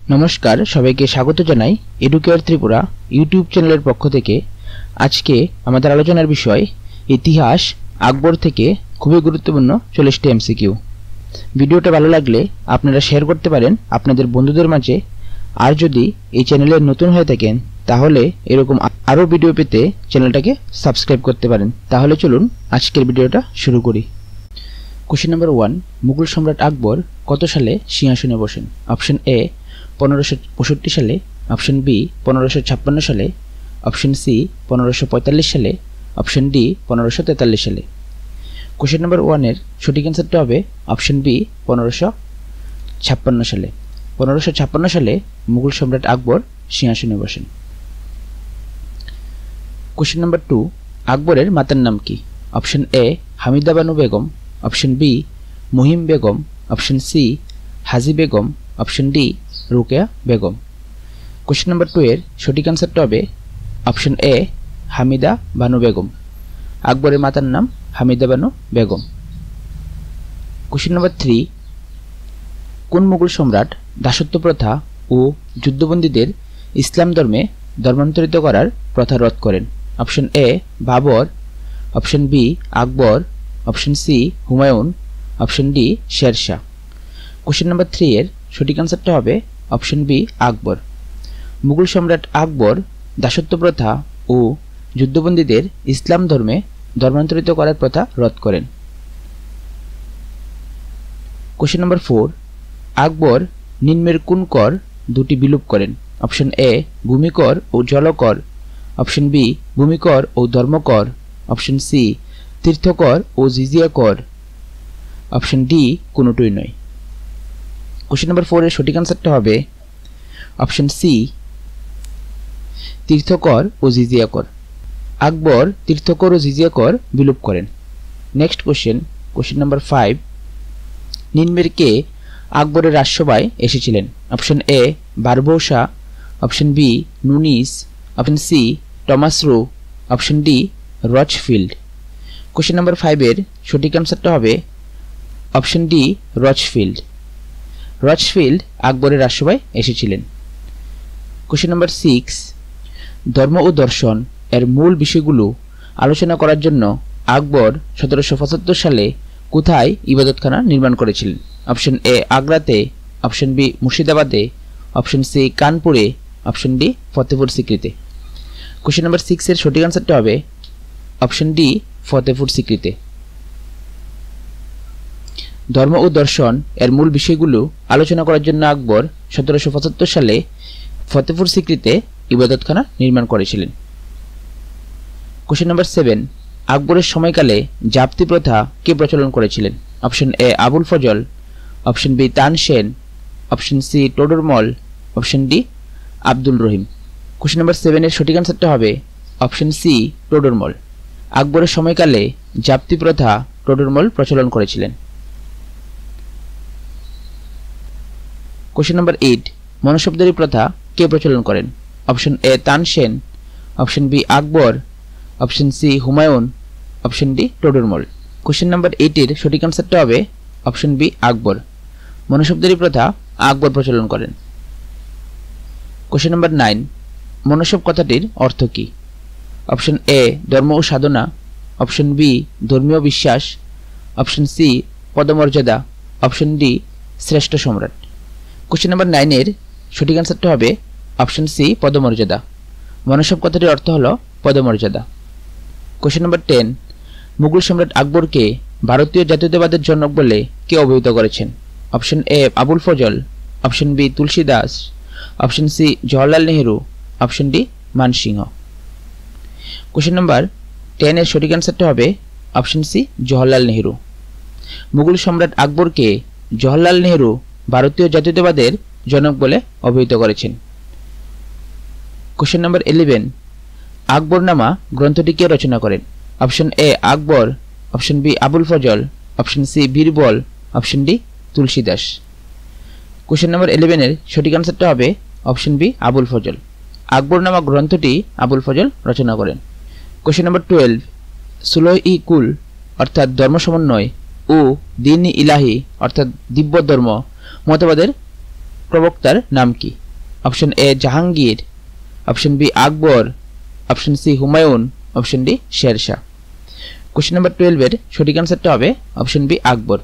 नमस्कार सबाइके स्वागत जानाई Edu Care Tripura YouTube channel पक्ष थेके। आज के आमादेर आलोचनार विषय इतिहास আকবর থেকে খুবই গুরুত্বপূর্ণ 40টি MCQ। ভিডিওটা ভালো লাগলে আপনারা শেয়ার করতে পারেন আপনাদের বন্ধুদের মাঝে। আর যদি এই চ্যানেলে নতুন হয়ে থাকেন তাহলে এরকম আরো ভিডিও পেতে চ্যানেলটাকে সাবস্ক্রাইব করতে পারেন। তাহলে চলুন আজকের ভিডিওটা শুরু করি। কোশ্চেন নাম্বার 1, মুঘল সম্রাট আকবর কত সালে সিংহাসনে বসেন? অপশন এ 1565 সালে, অপশন বি 1556 সালে, অপশন সি 1545 সালে, অপশন ডি 1543 সালে। কোশ্চেন নাম্বার 1 এর সঠিক অ্যান্সারটা হবে অপশন বি 1556 সালে। 1556 সালে মুঘল সম্রাট আকবর সিংহাসনে বসেন। কোশ্চেন নাম্বার 2, আকবরের মাতার নাম কি? Option A Hamida Banu Begum, option B Muhim Begum, option C Haji Begum, option D Rukeya Begum. Question number 2 এর সঠিক অ্যান্সারটা হবে অপশন এ হামিদা বানু বেগম। আকবরের মাতার নাম হামিদা বানু বেগম। কোশ্চেন নাম্বার 3, কোন মুঘল সম্রাট দাসত্ব প্রথা ও যুদ্ধবন্দীদের ইসলাম ধর্মে ধর্মান্তরিত করার প্রথা রদ করেন? Option A Babur, option B Akbar, option C Humayun, option D Sher Shah. Question number 3 এর সঠিক অ্যান্সারটা হবে অপশন বি আকবর। মুঘল সম্রাট আকবর দাসত্ব প্রথা ও যুদ্ধবন্দীদের ইসলাম ধর্মে ধর্মান্তরিত করার প্রথা রদ করেন। কোশ্চেন নাম্বার 4, আকবর নিম্নের কোন কর দুটি বিলুপ করেন? অপশন এ ভূমিকর ও জলকর, অপশন বি ভূমিকর ও ধর্মকর, অপশন সি তীর্থকর ও জিজিয়া কর, অপশন ডি কোনোটাই নয়। কোশ্চেন নাম্বার 4 এর সঠিক অ্যান্সারটা হবে অপশন সি তীর্থকর ও জিজিয়া কর। আকবর তীর্থকর ও জিজিয়া কর বিলুপ করেন। নেক্সট কোশ্চেন, কোশ্চেন নাম্বার 5, নিম্নের কে আকবরের রাজসভায় এসেছিলেন? Option A Barbosa, option B Nuniz, option C Thomas Roe, option D Rochfield. Question number 5 এর সঠিক অ্যান্সারটা হবে অপশন ডি রচফিল্ড। রচফিল্ড আকবরের রাজসভায় এসেছিলেন। কোশ্চেন নাম্বার 6, ধর্ম ও দর্শন এর মূল বিষয়গুলো আলোচনা করার জন্য আকবর 1775 সালে কোথায় ইবাদতখানা নির্মাণ করেছিলেন? অপশন এ আগ্রাতে, অপশন বি মুর্শিদাবাদে, অপশন সি কানপুরে, অপশন ডি ফতেপুর সিক্রিতে। কোশ্চেন নাম্বার 6 এর সঠিক অ্যান্সারটা হবে অপশন ডি ফতেপুর সিক্রিতে। ধর্ম ও দর্শন এর মূল বিষয়গুলো আলোচনা করার জন্য আকবর 1775 সালে ফতেপুর সিক্রিতে ইবাদতখানা নির্মাণ করেছিলেন। কোশ্চেন নাম্বার 7, আকবরের সময়কালে জাপ্তি প্রথা কে প্রচলন করেছিলেন? Option A Abul Fazal, option B Tansen, option C Todarmal, option D Abdul Rahim. Question number 7 এর সঠিক অ্যান্সারটা হবে অপশন সি টোডরমল। আকবরের সময়কালে জাপ্তি প্রথা টোডরমল প্রচলন করেছিলেন। কোশ্চেন নাম্বার 8, মনসবদারি প্রথা কে প্রচলন করেন? Option A Tansen, option B Akbar, option C Humayun, option D Todarmal. Question number 8 এর সঠিক অ্যান্সারটা হবে অপশন বি আকবর। মনসবদারি প্রথা আকবর প্রচলন করেন। কোশ্চেন নাম্বার 9, মনসব কথাটির অর্থ কি? অপশন এ ধর্ম ও সাধনা, অপশন বি ধর্মীয় বিশ্বাস, অপশন সি পদমর্যাদা, অপশন ডি শ্রেষ্ঠ সম্রাট। কোশ্চেন নাম্বার 9 এর সঠিক অ্যান্সারটা হবে অপশন সি পদমর্যাদা। মনসব কথাটির অর্থ হলো পদমর্যাদা। কোশ্চেন নাম্বার 10, মুঘল সম্রাট আকবরকে ভারতীয় জাতীয়তাবাদের জনক বলে কে অভিহিত করেছেন? Option A Abul Fazal, option B Tulsidas, option C Jawaharlal Nehru, option D Man Singh. Question number 10 এর সঠিক অ্যান্সারটা হবে অপশন সি জওহরলাল নেহেরু। মুঘল সম্রাট আকবরকে জওহরলাল নেহেরু ভারতীয় জাতীয়তাবাদের জনক বলে অভিহিত করেছেন। কোশ্চেন নাম্বার 11, আকবরনামা গ্রন্থটি কে রচনা করেন? Option A Akbar, option B Abul Fazal, option C Birbal, option D Tulsidas. Question number 11 এর সঠিক অ্যান্সারটা হবে অপশন বি আবুল ফজল। আকবরনামা গ্রন্থটি আবুল ফজল রচনা করেন। কোশ্চেন নাম্বার 12, সুলহ-ই-কুল অর্থাৎ ধর্ম সমন্বয় ও দ্বীন-ই ইলাহি অর্থাৎ দিব্য ধর্ম মতবাদের প্রবক্তার নাম কি? Option A Jahangir, option B Akbar, option C Humayun, option D Sher Shah. Question number 12 এর সঠিক অ্যান্সারটা হবে অপশন বি আকবর।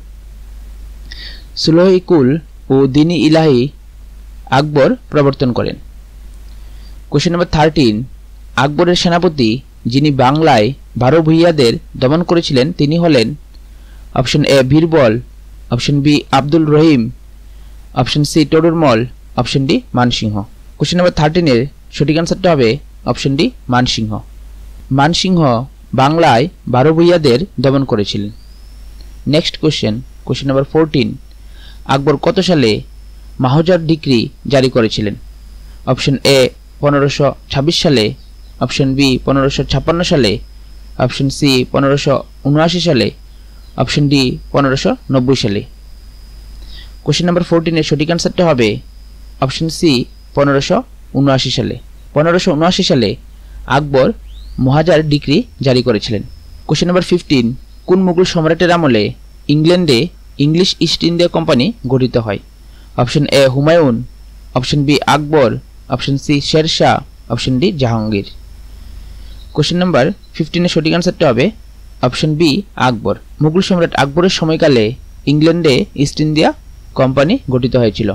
সুলহ-ই-কুল ও দ্বীন-ই ইলাহি আকবর প্রবর্তন করেন। কোশ্চেন নাম্বার 13, আকবরের সেনাপতি যিনি বাংলায় বারো ভূঁইয়াদের দমন করেছিলেন তিনি হলেন option A Birbal, option B Abdul Rahim, option C Todarmal, option D Man Singh. Question number 13 এর সঠিক অ্যান্সারটা হবে অপশন ডি মানসিংহ। মানসিংহ বাংলায় বারো ভূঁইয়াদের দমন করেছিলেন। নেক্সট কোশ্চেন নাম্বার 14, আকবর কত সালে মাহজার ডিক্রি জারি করেছিলেন? অপশন এ 1526 সালে, অপশন বি 1556 সালে, অপশন সি 1579 সালে, অপশন ডি 1590 সালে। কোশ্চেন নাম্বার 14 এর সঠিক অ্যান্সারটা হবে অপশন সি 1579 সালে। 1579 সালে আকবর মহাজার ডিক্রি জারি করেছিলেন। কোশ্চেন নাম্বার 15, কোন মুঘল সম্রাটের আমলে ইংল্যান্ডে ইংলিশ ইস্ট ইন্ডিয়া কোম্পানি গঠিত হয়? Option A Humayun, option B Akbar, option C Sher Shah, option D Jahangir. Question number 15 এর সঠিক অ্যান্সারটা হবে অপশন বি আকবর। মুঘল সম্রাট আকবরের সময়কালে ইংল্যান্ডে ইস্ট ইন্ডিয়া কোম্পানি গঠিত হয়েছিল।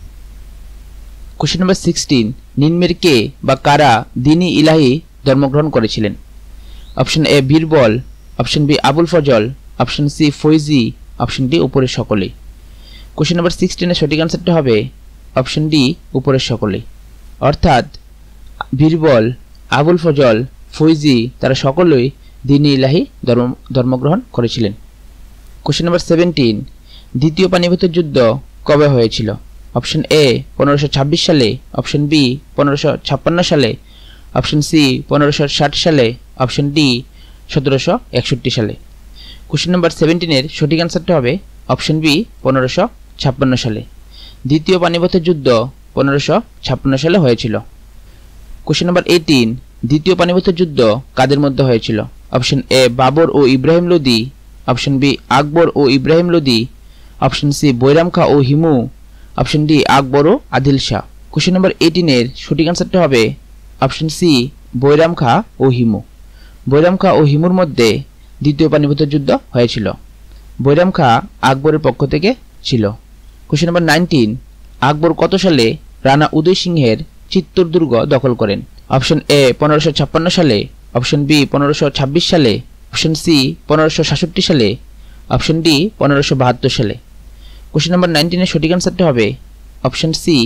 কোশ্চেন নাম্বার 16, নিম্নের কে বা কারা দ্বীন-ই ইলাহি ধর্মগ্রহণ করেছিলেন? Option A Birbal, option B Abul Fazal, option C Faizi, option D উপরের সকলেই। কোশ্চেন নাম্বার 16 এর সঠিক অ্যান্সারটা হবে অপশন ডি উপরের সকলেই। অর্থাৎ বীরবল, আবুল ফজল, ফৈজি তারা সকলেই দ্বীন-ই ইলাহি ধর্মগ্রহণ করেছিলেন। কোশ্চেন নাম্বার 17, দ্বিতীয় পানিপথ যুদ্ধ কবে হয়েছিল? অপশন এ 1526 সালে, অপশন বি 1556 সালে, অপশন সি 1560 সালে, অপশন ডি 1761 সালে। কোশ্চেন নাম্বার 17 এর সঠিক অ্যান্সারটা হবে অপশন বি 1556 সালে। দ্বিতীয় পানিপথের যুদ্ধ 1556 সালে হয়েছিল। কোশ্চেন নাম্বার 18, দ্বিতীয় পানিপথের যুদ্ধ কাদের মধ্যে হয়েছিল? অপশন এ বাবর ও ইব্রাহিম লোদি, অপশন বি আকবর ও ইব্রাহিম লোদি, অপশন সি বৈরাম খাঁ ও হিমু, অপশন ডি আকবর ও আদিল শাহ। কোশ্চেন নাম্বার 18 এর সঠিক অ্যান্সারটা হবে অপশন সি বৈরাম খাঁ ও হিমু। বৈরাম খাঁ ও হিমুর মধ্যে দ্বিতীয় পানিপথ যুদ্ধ হয়েছিল। বৈরাম খাঁ আকবরের পক্ষ থেকে ছিল। কোশ্চেন নাম্বার 19, আকবর কত সালে রানা উদয় সিংহের চিত্তর দুর্গ দখল করেন? অপশন এ 1556 সালে, অপশন বি 1526 সালে, অপশন সি 1567 সালে, অপশন ডি 1572 সালে। কোশ্চেন নাম্বার 19 এর সঠিক অ্যান্সারটা হবে অপশন সি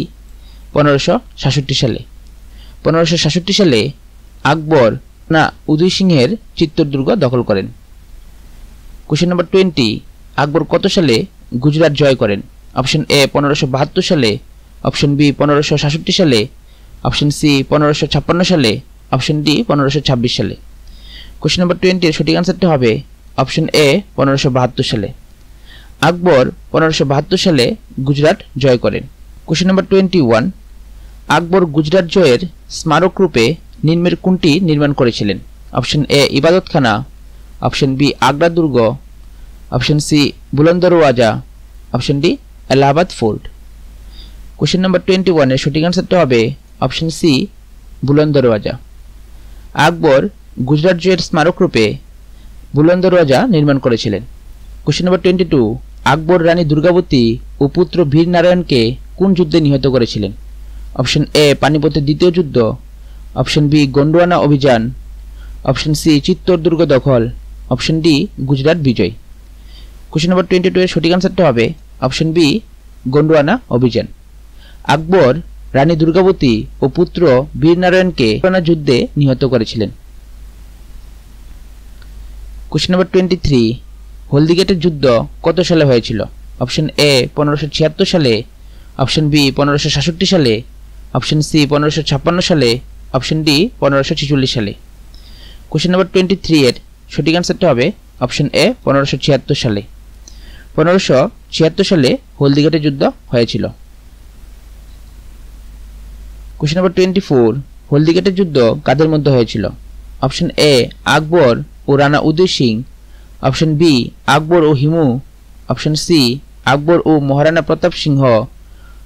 1567 সালে। 1567 সালে আকবর রানা উদয় সিংহের চিত্তর দুর্গ দখল করেন। কোশ্চেন নাম্বার 20, আকবর কত সালে গুজরাট জয় করেন? অপশন এ 1572 সালে, অপশন বি 1567 সালে, অপশন সি 1556 সালে, অপশন ডি 1526 সালে। কোশ্চেন নাম্বার 20 এর সঠিক অ্যান্সারটা হবে অপশন এ 1572 সালে। আকবর 1572 সালে গুজরাট জয় করেন। কোশ্চেন নাম্বার 21, আকবর গুজরাট জয়ের স্মারক রূপে নিম্নের কোনটি নির্মাণ করেছিলেন? Option A Ibadat Khana, option B Agra দুর্গ, option C Buland Darwaza, option D Allahabad fort. Question number 21 এর সঠিক অ্যান্সারটা হবে অপশন সি বুলন্দ দরওয়াজা। আকবর গুজরাট জয়ের স্মারক রূপে বুলন্দ দরওয়াজা নির্মাণ করেছিলেন। কোশ্চেন নাম্বার 22, আকবর রানী দুর্গাবতী ও পুত্র বীর নারায়ণকে কোন যুদ্ধে নিহত করেছিলেন? অপশন এ পানিপথের দ্বিতীয় যুদ্ধ, অপশন বি গোন্ডওয়ানা অভিযান, অপশন সি চিত্তর দুর্গ দখল, অপশন ডি গুজরাট বিজয়। কোশ্চেন নাম্বার 22 এর সঠিক অ্যান্সারটা হবে অপশন বি গোন্ডওয়ানা অভিযান। আকবর রানী দুর্গাবতী ও পুত্র বীর নারায়ণকে গোন্ডওয়ানা যুদ্ধে নিহত করেছিলেন। কোশ্চেন নাম্বার 23, হলদিগেটের যুদ্ধ কত সালে হয়েছিল? অপশন এ 1576 সালে, অপশন বি 1567 সালে, অপশন সি 1556 সালে, অপশন ডি 1546 সালে। কোশ্চেন নাম্বার 23 এর সঠিক অ্যান্সারটা হবে অপশন এ 1576 সালে। 1576 সালে হলদিঘাটের যুদ্ধ হয়েছিল। কোশ্চেন নাম্বার 24, হলদিঘাটের যুদ্ধ কাদের মধ্যে হয়েছিল? অপশন এ আকবর ও রানা উদয় সিং, অপশন বি আকবর ও হিমু, অপশন সি আকবর ও মহারানা প্রতাপ সিংহ,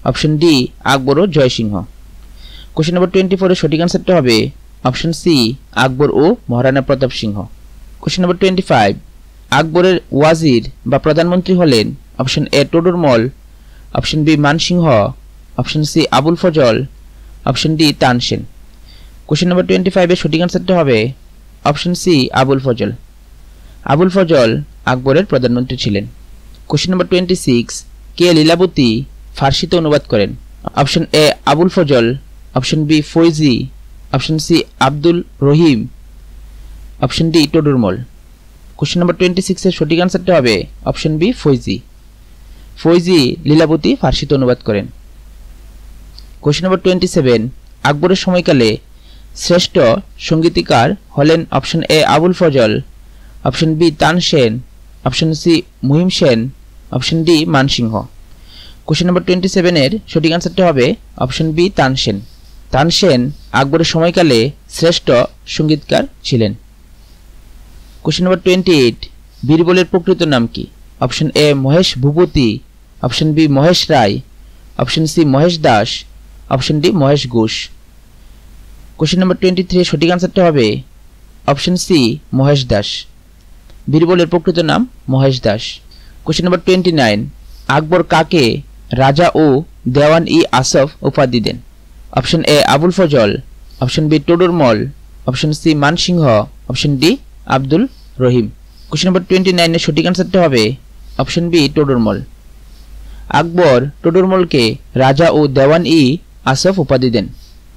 অপশন ডি আকবর ও জয়সিংহ। কোশ্চেন নম্বর 24 এর সঠিক আনসারটা হবে অপশন সি আকবর ও মহারানা প্রতাপ সিংহ। কোশ্চেন নম্বর 25 আকবরের ওয়াজির বা প্রধানমন্ত্রী হলেন option A Todarmal, option B Man Singh, option C Abul Fazal, option D Tansen. Question number 25 এর সঠিক আনসারটা হবে অপশন সি আবুল ফজল। আবুল ফজল আকবরের প্রধানমন্ত্রী ছিলেন। কোশ্চেন নম্বর 26 কে লীলাবতী ফার্সিতে অনুবাদ করেন? Option A Abul Fazal, option B Faizi, option C Abdul Rahim, option D Todarmal. Question number 26 এর সঠিক আনসারটা হবে অপশন বি ফৈজি। ফৈজি লীলাবতী ফার্সিতে অনুবাদ করেন। কোশ্চেন নম্বর 27 আকবরের সময়কালে শ্রেষ্ঠ সঙ্গীতকার হলেন option A Abul Fazal, option B Tansen, option C Muhim Sen, option D Man Singh. Question number 27 এর সঠিক আনসারটা হবে অপশন বি তানসেন। তানসেন আকবরের সময়কালে শ্রেষ্ঠ সঙ্গীতকার ছিলেন। কোশ্চেন নম্বর 28 বীরবলের প্রকৃত নাম কি? Option A Mahesh Bhupati, option B Mahesh Rai, option C Mahesh Das, option D Mahesh Ghosh. Question number 23 এর সঠিক আনসারটা হবে অপশন সি মহেশ দাস। বীরবলের প্রকৃত নাম মহেশ দাস। কোশ্চেন নম্বর 29 আকবর কাকে রাজা ও দেওয়ান ই আসফ উপাধি দেন? Option A Abul Fazal, option B Todarmal, option C Man Singh, option D Abdul Rahim. Question number 29 এর সঠিক আনসারটা হবে অপশন বি টোডরমল। আকবর টোডরমলকে রাজা ও দেওয়ান ই আসফ উপাধি দেন।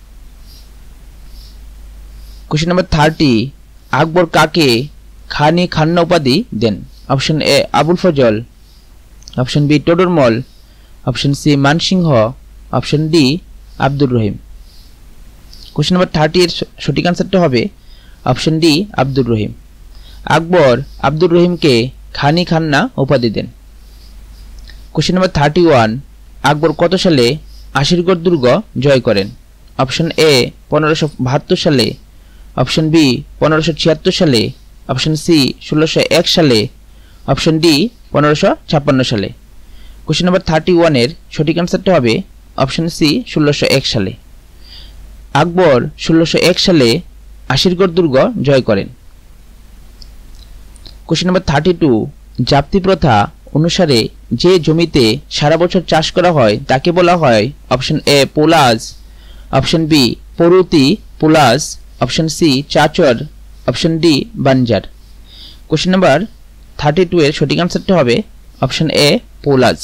কোশ্চেন নম্বর 30 আকবর কাকে খান ই খান্না উপাধি দেন? Option A Abul Fazal, option B Todarmal, option C Man Singh, option D Abdur Rahim. Question number 30 এর সঠিক আনসারটা হবে অপশন ডি আব্দুর রহিম। আকবর আব্দুর রহিমকে খান ই খান্না উপাধি দেন। কোশ্চেন নম্বর 31 আকবর কত সালে আশিরগড় দুর্গ জয় করেন? অপশন এ 1572 সালে, অপশন বি 1576 সালে, অপশন সি 1601 সালে, অপশন ডি 1556 সালে। কোশ্চেন নম্বর 31 এর সঠিক আনসারটা হবে অপশন সি 1601 সালে। আকবর 1601 সালে আশিরগড় দুর্গ জয় করেন। কোশ্চেন নম্বর 32 জাপ্তি প্রথা অনুসারে যে জমিতে সারা বছর চাষ করা হয় তাকে বলা হয় option A Polaj, option B Paruti Polaj, option C Chachar, option D Banjar. Question number 32 এর সঠিক আনসারটা হবে অপশন এ পোলাজ।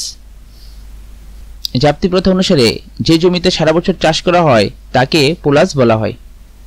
জাপ্তি প্রথা অনুসারে যে জমিতে সারা বছর চাষ করা হয় তাকে পোলাজ বলা হয়।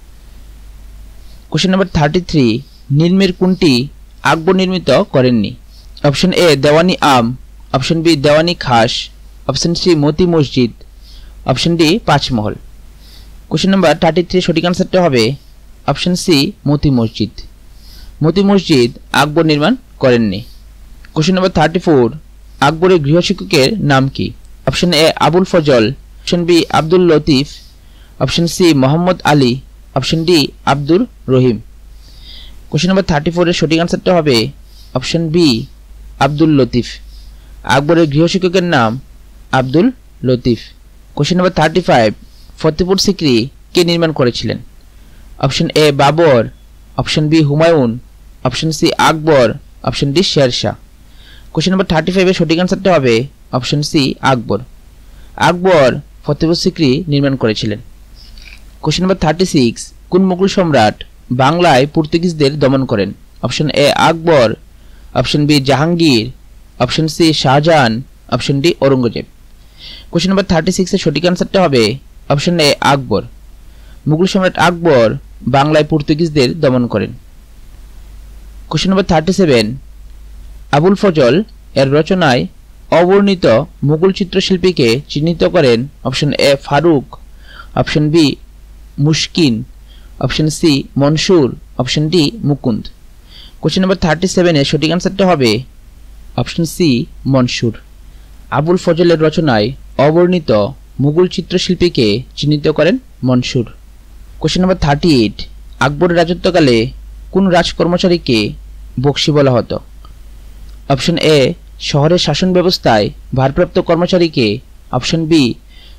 কোশ্চেন নাম্বার 33 নিম্নের কোনটি আকবর নির্মিত করেননি? অপশন এ দেওয়ানি আম, অপশন বি দেওয়ানি খাস, option C Moti Masjid, option D Panch Mahal. Question number 33 সঠিক আনসারটা হবে অপশন সি মতি মসজিদ। মতি মসজিদ আকবর নির্মাণ করেননি। কোশ্চেন নাম্বার 34 আকবরের গৃহশিক্ষকের নাম কি? Option A Abul Fazal, option B Abdul Latif, option C Mohammad Ali, option D Abdur Rahim. Question number 34 এর সঠিক আনসারটা হবে অপশন বি আব্দুল লতিফ। আকবরের গৃহশিক্ষকের নাম আব্দুল লতিফ। কোশ্চেন নাম্বার 35 ফতেপুর সিক্রি কে নির্মাণ করেছিলেন? Option A Babur, option B Humayun, option C Akbar, option D Sher Shah. Question number 35 এর সঠিক আনসারটা হবে অপশন সি আকবর। আকবর ফতেপুর সিক্রি নির্মাণ করেছিলেন। কোশ্চেন নাম্বার 36 কোন মুঘল সম্রাট বাংলায় পর্তুগিজদের দমন করেন? Option A Akbar, option B Jahangir, option C Shah Jahan, option D Aurangzeb. Question number 36 এর সঠিক আনসারটা হবে অপশন এ আকবর। মুঘল সম্রাট আকবর বাংলায় পর্তুগিজদের দমন করেন। কোশ্চেন নাম্বার 37 আবুল ফজল এর রচনায় অবর্ণিত মুঘল চিত্রশিল্পীকে চিহ্নিত করেন? Option A Farooq, option B Mushkin, option C Mansur, option D Mukund. Question number 37 এর সঠিক আনসারটা হবে অপশন সি মনসুর। আবুল ফজলের রচনায় অবর্ণিত মুঘল চিত্রশিল্পীকে চিহ্নিত করেন মনসুর। কোশ্চেন নাম্বার 38 আকবরের রাজত্বকালে কোন রাজকর্মচারীকে বক্সি বলা হতো? অপশন এ শহরের শাসন ব্যবস্থায় ভারপ্রাপ্ত কর্মচারীকে, অপশন বি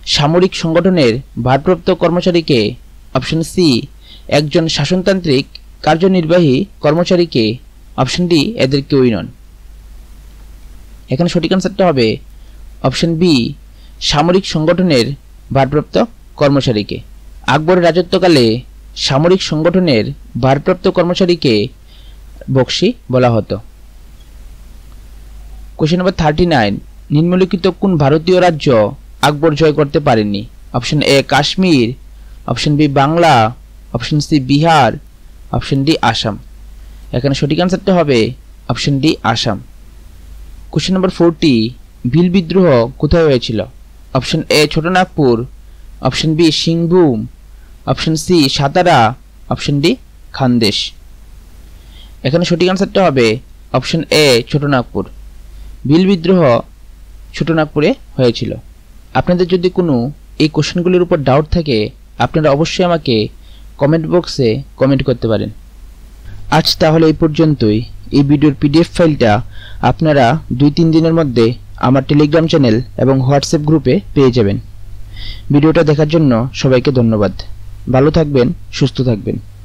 সামরিক সংগঠনের ভারপ্রাপ্ত কর্মচারীকে? অপশন সি একজন শাসনতান্ত্রিক কার্যনির্বাহী কর্মচারীকে? অপশন ডি এদের কেউই নন। এখানে সঠিক আনসারটা হবে অপশন বি সামরিক সংগঠনের ভারপ্রাপ্ত কর্মচারীকে। আকবরের রাজত্বকালে সামরিক সংগঠনের ভারপ্রাপ্ত কর্মচারীকে বক্সি বলা হতো। কোশ্চেন নাম্বার 39, নিম্নলিখিত কোন ভারতীয় রাজ্য আকবর জয় করতে পারেননি? Option A Kashmir, option B Bangla, option C Bihar, option D Assam. এখানে সঠিক আনসারটা হবে option D Assam. Question number 40, Bhil বিদ্রোহ কোথায় হয়েছিল? Option A Chota Nagpur, option B Singhbhum, option C Satara, option D Khandesh. এখানে সঠিক আনসারটা হবে অপশন এ ছোটনাগপুর। ভিল বিদ্রোহ ছোটনাগপুরে হয়েছিল। আপনাদের যদি কোনো এই কোশ্চেনগুলির উপর ডাউট থাকে আপনারা অবশ্যই আমাকে কমেন্ট বক্সে কমেন্ট করতে পারেন। আজ তাহলে এই পর্যন্তই। এই ভিডিওর পিডিএফ ফাইলটা আপনারা 2-3 দিনের মধ্যে আমার টেলিগ্রাম চ্যানেল এবং হোয়াটসঅ্যাপ গ্রুপে পেয়ে যাবেন। ভিডিওটা দেখার জন্য সবাইকে ধন্যবাদ। ভালো থাকবেন, সুস্থ থাকবেন।